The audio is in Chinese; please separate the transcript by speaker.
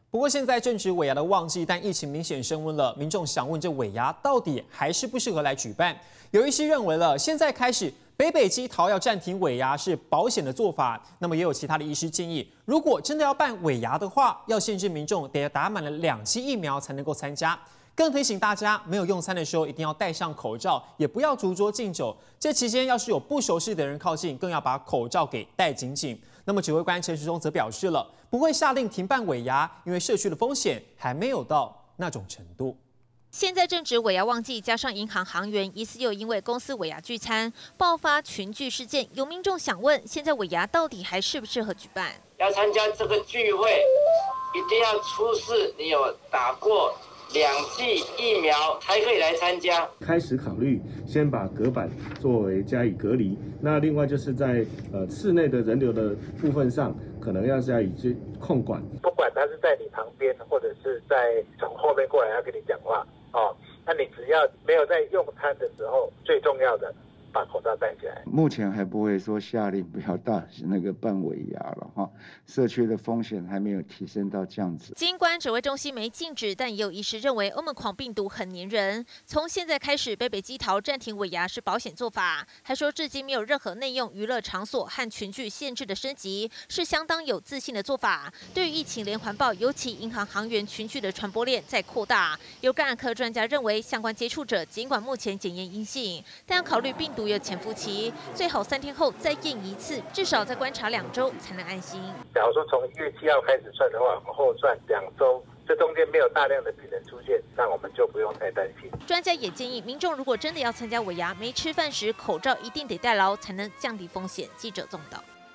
Speaker 1: 不过现在正值尾牙的旺季，但疫情明显升温了，民众想问这尾牙到底还适不适合来举办？有医师认为了，现在开始北基桃要暂停尾牙是保险的做法。那么也有其他的医师建议，如果真的要办尾牙的话，要限制民众得打满了2剂疫苗才能够参加。更提醒大家，没有用餐的时候一定要戴上口罩，也不要逐桌敬酒。这期间要是有不熟悉的人靠近，更要把口罩给戴紧紧。那么指挥官陈时中则表示了，不会下令停办尾牙，因为社区的风险还没有到那种程度。
Speaker 2: 现在正值尾牙旺季，加上银行行员疑似又因为公司尾牙聚餐爆发群聚事件，有民众想问：现在尾牙到底还适不适合举办？
Speaker 3: 要参加这个聚会，一定要出示你有打过2剂疫苗才可以来参加。
Speaker 4: 开始考虑先把隔板作为加以隔离。那另外就是在室内的人流的部分上，可能要加以控管。
Speaker 5: 不管他是在你旁边，或者是在从后面过来要跟你讲话哦，那你只要没有在用餐的时候，最重要的把口罩戴起来。
Speaker 6: 目前还不会说下令不要办尾牙了哈，社区的风险还没有提升到这样子。
Speaker 2: 尽管指挥中心没禁止，但也有医师认为Omicron病毒很黏人。从现在开始，北基桃暂停尾牙是保险做法，还说至今没有任何内用娱乐场所和群聚限制的升级，是相当有自信的做法。对于疫情连环爆，尤其银行行员群聚的传播链在扩大，有感染科专家认为，相关接触者尽管目前检验阴性，但要考虑病毒有潜伏期，最好3天后再验一次，至少再观察2周才能安心。
Speaker 5: 假如说从1月7号开始算的话，我们后算2周，这中间没有大量的病人出现，那我们就不用太担心。
Speaker 2: 专家也建议，民众如果真的要参加尾牙，没吃饭时口罩一定得戴牢，才能降低风险。记者纵导。